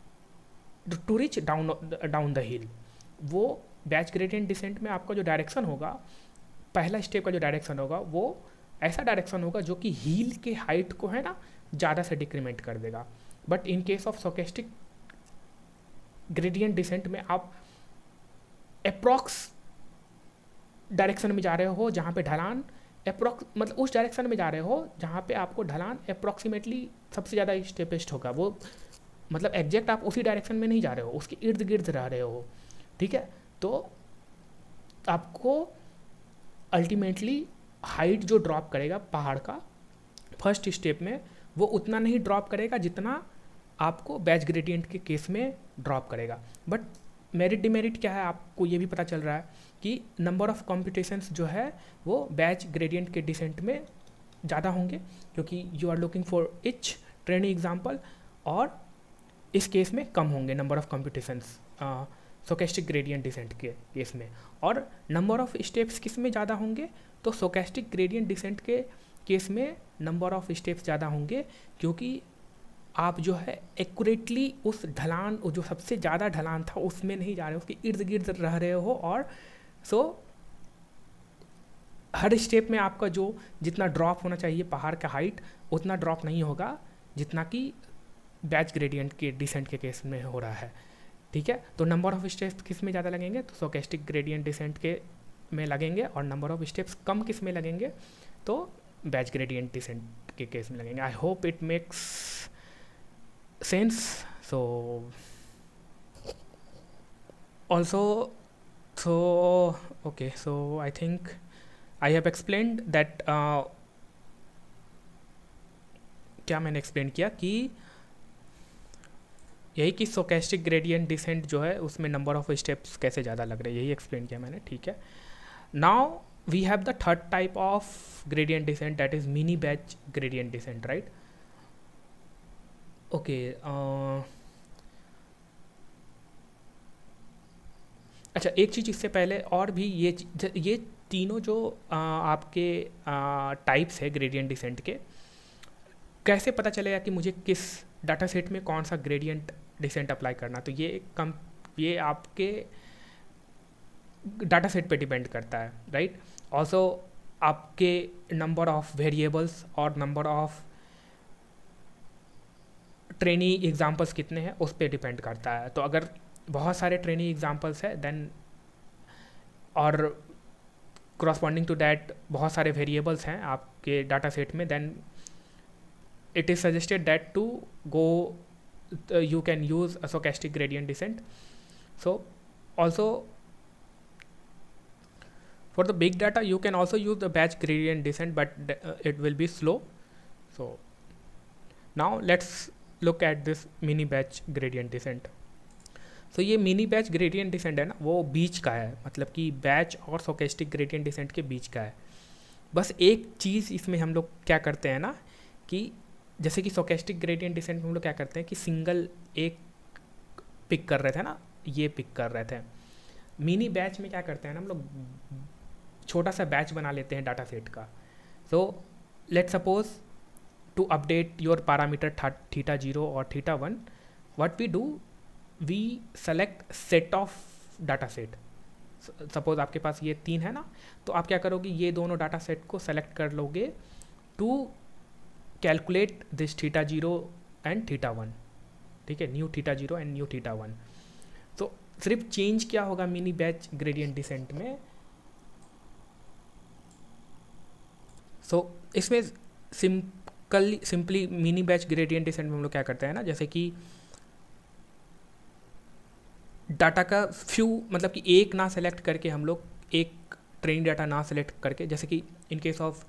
down the hill. वो बैच ग्रेडियंट डिसेंट में आपका जो डायरेक्शन होगा, पहला स्टेप का जो डायरेक्शन होगा वो ऐसा डायरेक्शन होगा जो कि हील के हाइट को है ना ज़्यादा से डिक्रीमेंट कर देगा। But in case of stochastic gradient descent में आप अप्रॉक्स डायरेक्शन में जा रहे हो जहाँ पे ढलान अप्रॉक्स, मतलब उस डायरेक्शन में जा रहे हो जहाँ पे आपको ढलान अप्रॉक्सीमेटली सबसे ज़्यादा स्टेपेस्ट होगा, वो मतलब एग्जैक्ट आप उसी डायरेक्शन में नहीं जा रहे हो, उसके इर्द गिर्द रह रहे हो, ठीक है। तो आपको अल्टीमेटली हाइट जो ड्रॉप करेगा पहाड़ का फर्स्ट स्टेप में वो उतना नहीं ड्रॉप करेगा जितना आपको बैच ग्रेडियंट के केस में ड्रॉप करेगा। बट मेरिट डिमेरिट क्या है आपको ये भी पता चल रहा है कि नंबर ऑफ कॉम्पिटिशन्स जो है वो बैच ग्रेडियंट के डिसेंट में ज़्यादा होंगे, क्योंकि you are looking for each training example, और इस केस में कम होंगे number of competitions stochastic gradient descent के केस में। और नंबर ऑफ स्टेप्स किस में ज़्यादा होंगे, तो स्टोचैस्टिक ग्रेडियंट डिसेंट के केस में नंबर ऑफ स्टेप्स ज़्यादा होंगे, क्योंकि आप जो है एक्यूरेटली उस ढलान जो सबसे ज़्यादा ढलान था उसमें नहीं जा रहे हो, उसके इर्द गिर्द रह रहे हो। और सो हर स्टेप में आपका जो जितना ड्रॉप होना चाहिए पहाड़ का हाइट उतना ड्रॉप नहीं होगा जितना कि बैच ग्रेडियंट के डिसेंट के केस में हो रहा है, ठीक है। तो नंबर ऑफ स्टेप्स किस में ज़्यादा लगेंगे, तो स्टोचैस्टिक ग्रेडियंट डिसेंट के में लगेंगे, और नंबर ऑफ स्टेप्स कम किस में लगेंगे, तो बैच ग्रेडियंट डिसेंट के केस में लगेंगे। I hope it makes sense. So also, so okay, so I think I have explained that क्या मैंने एक्सप्लेन किया कि यही कि स्टोचैस्टिक ग्रेडियंट डिसेंट जो है उसमें नंबर ऑफ स्टेप्स कैसे ज़्यादा लग रहे हैं, यही एक्सप्लेन किया मैंने, ठीक है। Now we have the third type of gradient descent, that is mini batch gradient descent, right. Okay, अच्छा एक चीज़ इससे पहले और भी ये तीनों जो आपके टाइप्स है ग्रेडियंट डिसेंट के, कैसे पता चलेगा कि मुझे किस डाटा सेट में कौन सा ग्रेडियंट डिसेंट अप्लाई करना, तो ये आपके डाटा सेट पे डिपेंड करता है, राइट। ऑल्सो आपके नंबर ऑफ वेरिएबल्स और नंबर ऑफ ट्रेनिंग एग्जाम्पल्स कितने हैं उस पर डिपेंड करता है। तो अगर बहुत सारे ट्रेनिंग एग्जाम्पल्स है देन, और करस्पॉन्डिंग टू दैट बहुत सारे वेरिएबल्स हैं आपके डाटा सेट में, then it is suggested that to go you can use a stochastic gradient descent. So also for the big data you can also use the batch gradient descent, but it will be slow. So now let's look at this mini batch gradient descent. तो ये mini batch gradient decent है ना, वो बीच का है, मतलब कि batch और स्टोचैस्टिक ग्रेडियंट डिसेंट के बीच का है। बस एक चीज़ इसमें हम लोग क्या करते हैं ना कि जैसे कि स्टोचैस्टिक ग्रेडियंट डिसेंट में हम लोग क्या करते हैं कि सिंगल एक पिक कर रहे थे ना, ये पिक कर रहे थे। मिनी बैच में क्या करते हैं ना हम लोग छोटा सा बैच बना लेते हैं डाटा सेट का। So let suppose to update your parameter θ0 और θ1, what we do, we select set of data set. Suppose आपके पास ये 3 है ना, तो आप क्या करोगे, ये दोनों डाटा सेट को सेलेक्ट कर लोगे टू कैलकुलेट दिस θ0 एंड θ1, ठीक है, न्यू θ0 एंड न्यू θ1। तो सिर्फ चेंज क्या होगा मिनी बैच ग्रेडियंट डिसेंट में, सो इसमें simply mini batch gradient descent में हम लोग क्या करते हैं ना, जैसे कि डाटा का फ्यू, मतलब कि एक ना सेलेक्ट करके हम लोग एक ट्रेनिंग डाटा ना सेलेक्ट करके, जैसे कि in case of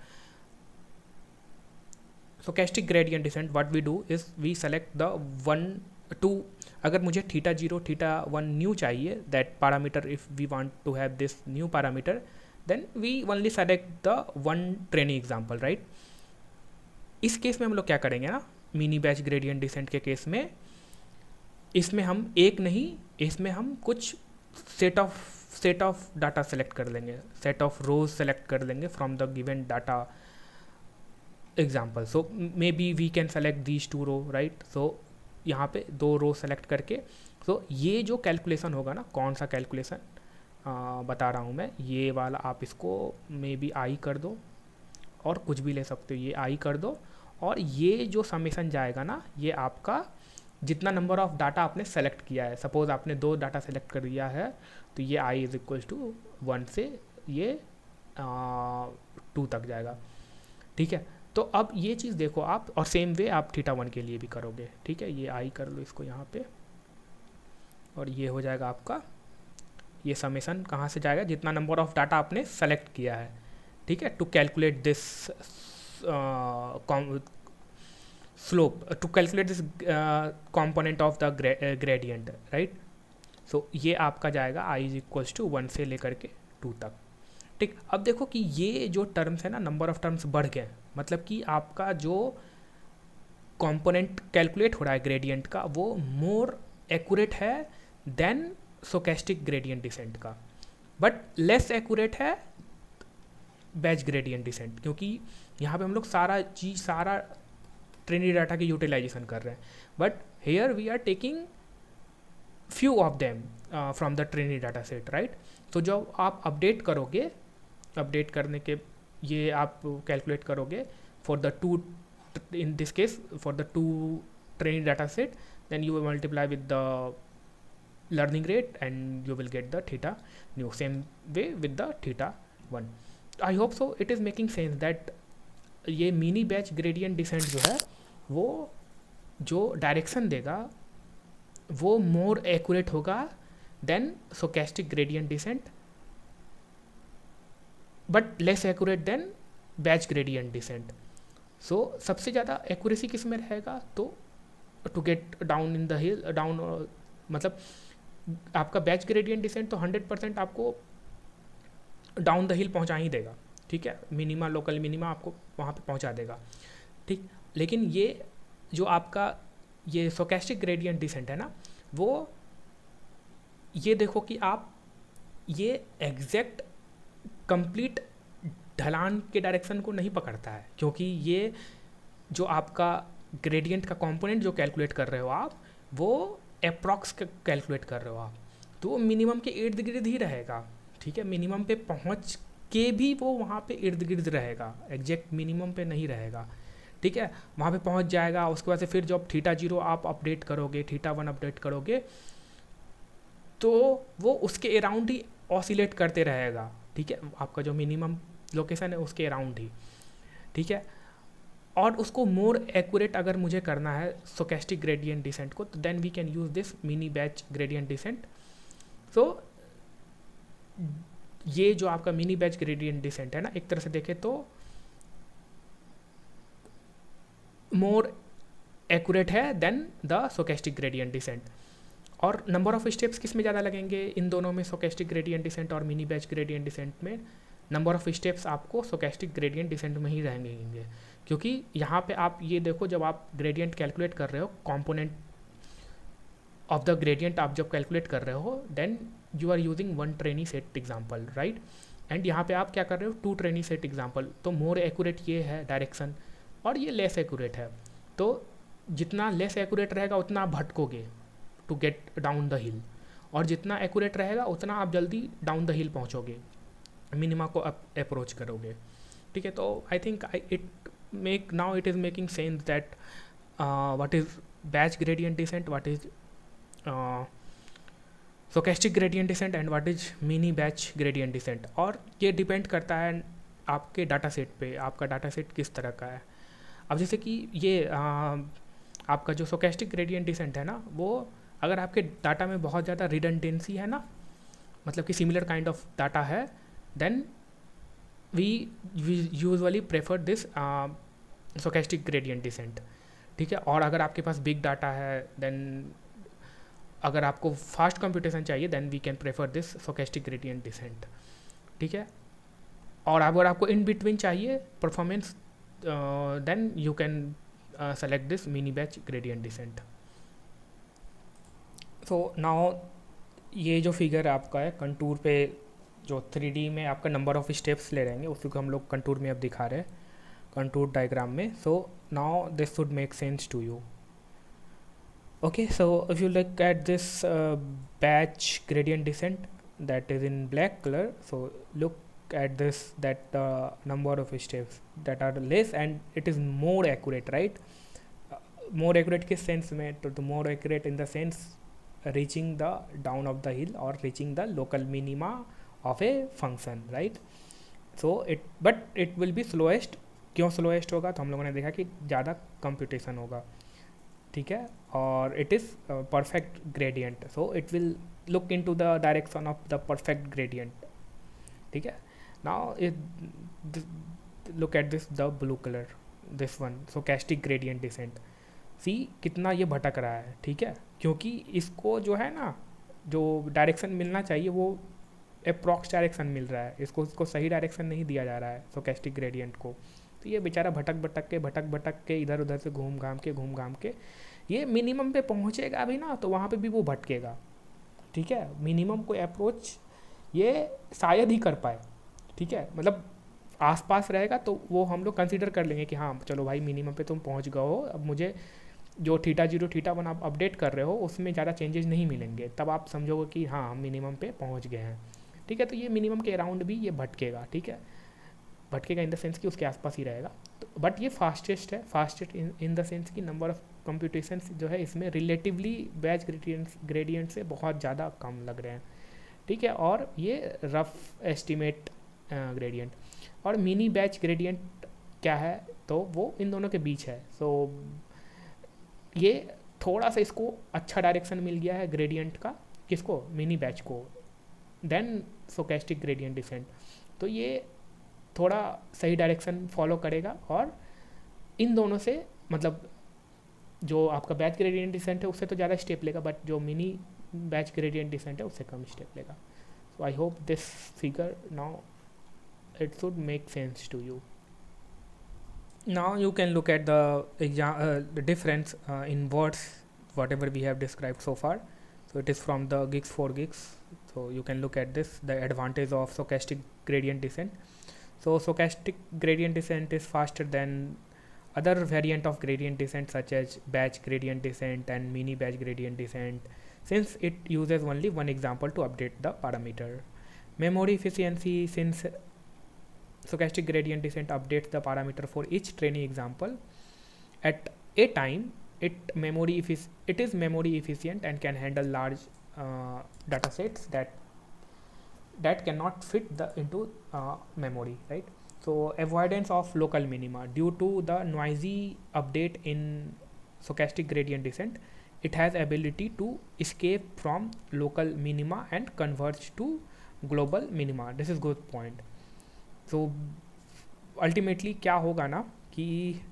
stochastic gradient descent what we do is we select the 1 2, अगर मुझे θ0 θ1 न्यू चाहिए, that parameter if we want to have this new parameter, then we only select the 1 training example, right. इस case में हम लोग क्या करेंगे ना, मिनी बैच ग्रेडियंट डिसेंट के केस में, इसमें हम एक नहीं, इसमें हम कुछ सेट ऑफ डाटा सेलेक्ट कर लेंगे, सेट ऑफ रोज सेलेक्ट कर लेंगे from the given data example. So maybe we can select these 2 row, right. So यहाँ पे 2 रो सेलेक्ट करके, सो ये जो कैलकुलेशन होगा ना, कौन सा कैलकुलेशन बता रहा हूँ मैं, ये वाला आप इसको मे बी आई कर दो, और कुछ भी ले सकते हो, ये आई कर दो, और ये जो समेशन जाएगा ना, ये आपका जितना नंबर ऑफ डाटा आपने सेलेक्ट किया है, सपोज आपने 2 डाटा सेलेक्ट कर दिया है, तो ये आई इज इक्वल टू 1 से ये 2 तक जाएगा, ठीक है। तो अब ये चीज़ देखो आप, और सेम वे आप θ1 के लिए भी करोगे, ठीक है। ये आई कर लो इसको यहाँ पे, और ये हो जाएगा आपका, ये समेशन कहाँ से जाएगा, जितना नंबर ऑफ डाटा आपने सेलेक्ट किया है, ठीक है, to calculate this slope, to calculate this component of the gradient, right। so ये आपका जाएगा i इज इक्वल्स टू 1 से लेकर के 2 तक, ठीक। अब देखो कि ये जो टर्म्स है ना, नंबर ऑफ टर्म्स बढ़ गए, मतलब कि आपका जो कंपोनेंट कैलकुलेट हो रहा है ग्रेडियंट का, वो मोर एक्यूरेट है देन स्टोचैस्टिक ग्रेडियंट डिसेंट का, बट लेस एक्यूरेट है बैच ग्रेडियंट डिसेंट, क्योंकि यहाँ पे हम लोग सारा ट्रेनिंग डाटा की यूटिलाइजेशन कर रहे हैं, but here we are taking few of them from the training data set, right. तो जब आप अपडेट करोगे, अपडेट करने के ये आप कैलकुलेट करोगे for the 2, in this case for the 2 training data set, then you will multiply with the learning rate and you will get the theta new, same way with the θ1। I hope so it is making sense that ये mini batch gradient descent जो है, वो जो direction देगा वो more accurate होगा then stochastic gradient descent, but less accurate then batch gradient descent. सो सबसे ज़्यादा एक्यूरेसी किस में रहेगा, तो to get down in the hill, down मतलब आपका बैच ग्रेडियंट डिसेंट तो 100% आपको डाउन द हिल पहुंचा ही देगा, ठीक है, मिनिमा, लोकल मिनिमा आपको वहाँ पे पहुँचा देगा, ठीक। लेकिन ये जो आपका ये स्टोचैस्टिक ग्रेडियंट डिसेंट है ना, वो ये देखो कि आप ये एग्जैक्ट कंप्लीट ढलान के डायरेक्शन को नहीं पकड़ता है, क्योंकि ये जो आपका ग्रेडियंट का कंपोनेंट जो कैलकुलेट कर रहे हो आप, वो अप्रॉक्स कैलकुलेट कर रहे हो आप, तो मिनिमम के इर्द गिर्द ही रहेगा, ठीक है। मिनिमम पे पहुँच के भी वो वहाँ पे इर्द गिर्द रहेगा, एग्जैक्ट मिनिमम पे नहीं रहेगा, ठीक है। वहाँ पे पहुँच जाएगा, उसके बाद से फिर जब θ0 आप अपडेट करोगे, θ1 अपडेट करोगे, तो वो उसके अराउंड ही ऑसिलेट करते रहेगा, ठीक है, आपका जो मिनिमम लोकेशन है उसके अराउंड ही, ठीक है। और उसको मोर एक्यूरेट अगर मुझे करना है स्टोकेस्टिक ग्रेडियंट डिसेंट को, तो then we can use this mini batch gradient descent. So ये जो आपका मिनी बैच ग्रेडियंट डिसेंट है ना, एक तरह से देखें तो मोर एक्यूरेट है then the stochastic gradient descent. और नंबर ऑफ स्टेप्स किस में ज़्यादा लगेंगे इन दोनों में, स्टोकेस्टिक ग्रेडियंट डिसेंट और मिनी बैच ग्रेडियंट डिसेंट में? नंबर ऑफ स्टेप्स आपको स्टोकेस्टिक ग्रेडियंट डिसेंट में ही रहेंगे, क्योंकि यहाँ पे आप ये देखो, जब आप ग्रेडियंट कैलकुलेट कर रहे हो, कंपोनेंट ऑफ द ग्रेडियंट आप जब कैलकुलेट कर रहे हो, then you are using one trainee set example, right. And यहाँ पे आप क्या कर रहे हो, टू ट्रेनी सेट एग्जाम्पल. तो मोर एक्यूरेट ये है डायरेक्शन, और ये लेस एक्यूरेट है. तो जितना लेस एक्यूरेट रहेगा उतना आप भटकोगे to get down the hill, और जितना एक्यूरेट रहेगा उतना आप जल्दी डाउन द हिल पहुँचोगे, मिनिमा को अप्रोच करोगे. ठीक है, तो I think now it is making sense that what is batch gradient descent, what is stochastic gradient descent and what is mini batch gradient descent. और ये डिपेंड करता है आपके डाटा सेट पे, आपका डाटा सेट किस तरह का है. अब जैसे कि ये आपका जो stochastic gradient descent है ना, वो अगर आपके डाटा में बहुत ज़्यादा रिडंडेंसी है ना, मतलब कि सिमिलर काइंड ऑफ डाटा है, then we usually prefer this stochastic gradient descent. ठीक है, और अगर आपके पास बिग डाटा है, देन अगर आपको फास्ट कंप्यूटेशन चाहिए, then we can prefer this stochastic gradient descent. ठीक है, और अगर आपको इन बिटवीन चाहिए performance, then you can select this mini batch gradient descent. So now ये जो फिगर आपका है कंटूर पे, जो 3D में आपका नंबर ऑफ स्टेप्स ले रहेंगे, उसको हम लोग कंटूर में अब दिखा रहे हैं, कंटूर डायग्राम में. So now this should make sense to you. Okay, so if you look at this batch gradient descent that is in black color, so look at this, that the number of steps that are less and it is more accurate, right? More accurate किस sense में, तो more accurate in the sense reaching the down of the hill or reaching the local minima of a function, right? So but it will be slowest. क्यों slowest होगा, तो हम लोगों ने देखा कि ज़्यादा कंप्यूटेशन होगा. ठीक है, और it is perfect gradient, so it will look into the direction of the perfect gradient. ठीक है, now look at this, the blue color, this one, stochastic gradient descent. see कितना ये भटक रहा है. ठीक है, क्योंकि इसको जो है ना, जो डायरेक्शन मिलना चाहिए वो अप्रॉक्स डायरेक्शन मिल रहा है, इसको सही डायरेक्शन नहीं दिया जा रहा है stochastic gradient को. तो ये बेचारा भटक के इधर उधर से घूम घाम के ये मिनिमम पे पहुँचेगा भी ना, तो वहाँ पे भी वो भटकेगा. ठीक है, मिनिमम को अप्रोच ये शायद ही कर पाए. ठीक है, मतलब आसपास रहेगा तो वो हम लोग कंसीडर कर लेंगे कि हाँ चलो भाई मिनिमम पे तुम पहुंच गए हो, अब मुझे जो θ0 θ1 आप अपडेट कर रहे हो उसमें ज़्यादा चेंजेस नहीं मिलेंगे, तब आप समझोगे कि हाँ हम मिनिमम पे पहुंच गए हैं. ठीक है, तो ये मिनिमम के अराउंड भी ये भटकेगा. ठीक है, भटकेगा इन द सेंस कि उसके आसपास ही रहेगा. तो बट ये फास्टेस्ट है, फास्टेस्ट इन द सेंस कि नंबर ऑफ कंप्यूटेशन जो है इसमें रिलेटिवली बैच ग्रेडियंट से बहुत ज़्यादा कम लग रहे हैं. ठीक है, और ये रफ एस्टिमेट ग्रेडियंट. और मिनी बैच ग्रेडियंट क्या है, तो वो इन दोनों के बीच है. सो ये थोड़ा सा इसको अच्छा डायरेक्शन मिल गया है ग्रेडियंट का, किसको, मिनी बैच को, देन stochastic ग्रेडियंट डिसेंट. तो ये थोड़ा सही डायरेक्शन फॉलो करेगा, और इन दोनों से मतलब जो आपका बैच ग्रेडियंट डिसेंट है उससे तो ज़्यादा स्टेप लेगा, बट जो मिनी बैच ग्रेडियंट डिसेंट है उससे कम स्टेप लेगा. So I hope this figure now it should make sense to you. Now you can look at the difference in words, whatever we have described so far. So it is from the Geeks for Geeks. So you can look at this, the advantage of stochastic gradient descent. So stochastic gradient descent is faster than other variant of gradient descent such as batch gradient descent and mini batch gradient descent, since it uses only one example to update the parameter. Memory efficiency, since stochastic gradient descent updates the parameter for each training example at a time, it is memory efficient and can handle large data sets that cannot fit into memory, right? So avoidance of local minima due to the noisy update in stochastic gradient descent, it has ability to escape from local minima and converge to global minima. This is good point. So ultimately क्या होगा ना कि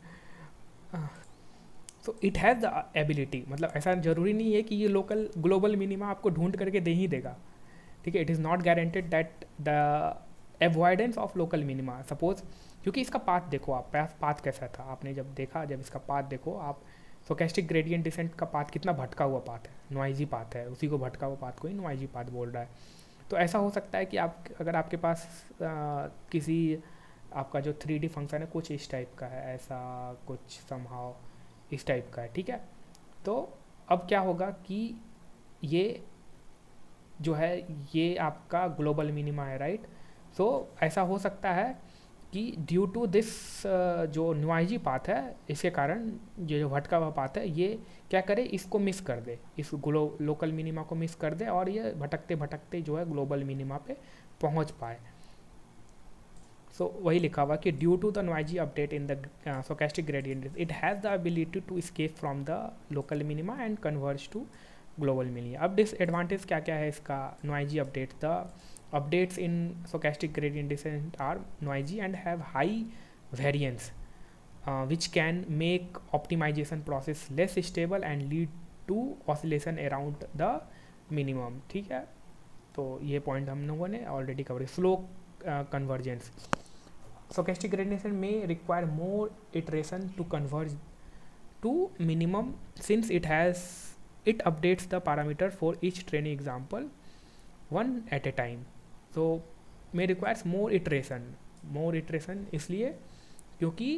so it has the ability, मतलब ऐसा ज़रूरी नहीं है कि ये लोकल ग्लोबल मिनिमा आपको ढूंढ करके दे ही देगा, ठीक है. It is not guaranteed that the avoidance of local minima, suppose, क्योंकि इसका पाथ देखो आप, पाथ कैसा था आपने जब देखा, जब इसका पाथ देखो आप, स्टोचैस्टिक ग्रेडियंट डिसेंट का पाथ कितना भटका हुआ पाथ है, नॉइजी पाथ है, उसी को भटका हुआ पाथ को ही नॉइजी पाथ बोल रहा है. तो ऐसा हो सकता है कि आप, अगर आपके पास किसी आपका जो 3D फंक्शन है कुछ इस टाइप का है, ऐसा कुछ समहाउ इस टाइप का है, ठीक है. तो अब क्या होगा कि ये जो है ये आपका ग्लोबल मिनिमा है, राइट. सो ऐसा हो सकता है कि ड्यू टू दिस जो नॉइजी पाथ है, इसके कारण ये जो भटका हुआ पाथ है ये क्या करे, इसको मिस कर दे, इस लोकल मिनिमा को मिस कर दे और ये भटकते भटकते जो है ग्लोबल मिनिमा पे पहुंच पाए. सो वही लिखा हुआ कि due to the noisy update in the stochastic gradient it has the ability to escape from the local minima and converge to global minima. अब डिसएडवांटेज क्या क्या है इसका noisy update, the updates in stochastic gradient descent are noisy and have high variance, which can make optimization process less stable and lead to oscillation around the minimum. ठीक है, तो ये point हम लोगों ने already cover. Slow convergence, stochastic gradient descent may require more iteration to converge to minimum since it updates the parameter for each training example one at a time. तो मे requires more iteration इसलिए क्योंकि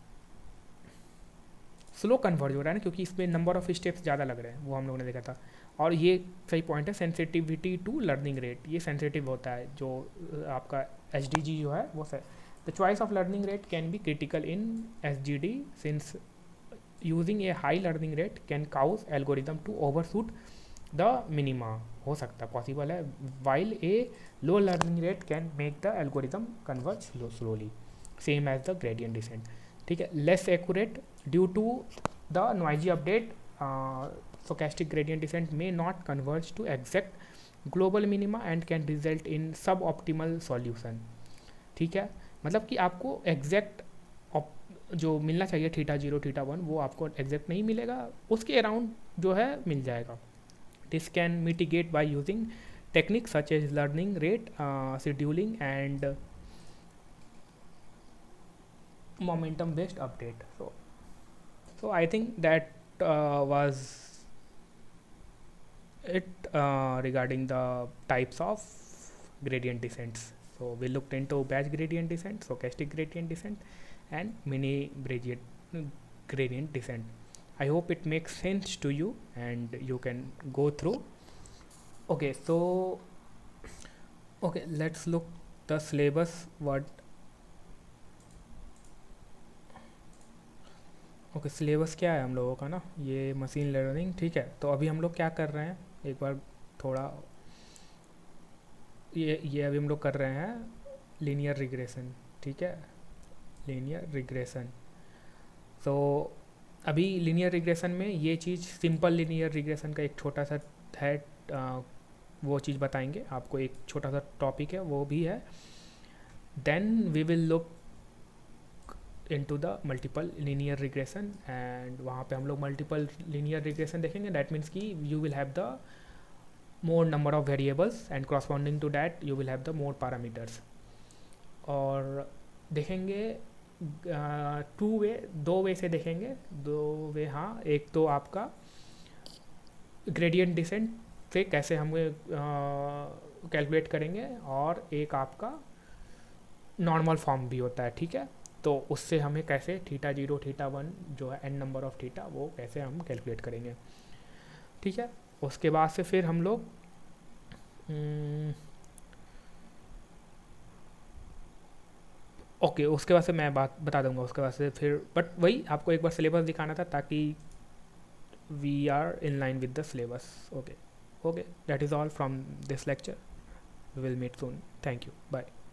slow converge हो रहा है ना, क्योंकि इसमें number of steps ज़्यादा लग रहे हैं, वो हम लोगों ने देखा था. और ये सही पॉइंट है, सेंसिटिविटी टू लर्निंग रेट, ये सेंसिटिव होता है जो आपका SDG जो है वो. The choice of learning rate can be critical in SGD since using a high learning rate can cause algorithm to overshoot the minima. हो सकता है, पॉसिबल है, while a low learning rate can make the algorithm converge slowly, same as the gradient descent. ठीक है, less accurate due to the noisy update, stochastic gradient descent may not converge to exact global minima and can result in suboptimal solution. ठीक है, मतलब कि आपको exact जो मिलना चाहिए θ0 θ1 वो आपको एग्जैक्ट नहीं मिलेगा, उसके अराउंड जो है मिल जाएगा. This can mitigate by using techniques such as learning rate, scheduling and momentum based update. So I think that was it regarding the types of gradient descents. So we looked into batch gradient descent, stochastic gradient descent and mini gradient descent. I hope it makes sense to you and you can go through. Okay, so let's look the syllabus. syllabus क्या है हम लोगों का ना, ये machine learning. ठीक है, तो अभी हम लोग क्या कर रहे हैं, एक बार थोड़ा ये अभी हम लोग कर रहे हैं लीनियर रिग्रेशन. ठीक है, लीनियर रिग्रेशन. तो अभी लीनियर रिग्रेशन में ये चीज़, सिंपल लीनियर रिग्रेशन का एक छोटा सा है, वो चीज़ बताएंगे आपको, एक छोटा सा टॉपिक है वो भी है. Then we will look into the multiple linear regression and वहाँ पे हम लोग मल्टीपल लीनियर रिग्रेशन देखेंगे. दैट मीन्स कि you will have the more number of variables and corresponding to that you will have the more parameters. और देखेंगे दो वे से देखेंगे, दो वे. हाँ, एक तो आपका ग्रेडियंट डिसेंट से कैसे हम कैलकुलेट करेंगे, और एक आपका नॉर्मल फॉर्म भी होता है. ठीक है, तो उससे हमें कैसे θ0 θ1 जो है n नंबर ऑफ थीटा, वो कैसे हम कैलकुलेट करेंगे. ठीक है, उसके बाद से फिर हम लोग उसके बाद से मैं बात बता दूंगा उसके बाद से फिर, बट वही आपको एक बार सिलेबस दिखाना था ताकि we are in line with the syllabus. Okay, that is all from this lecture. We will meet soon. Thank you, bye.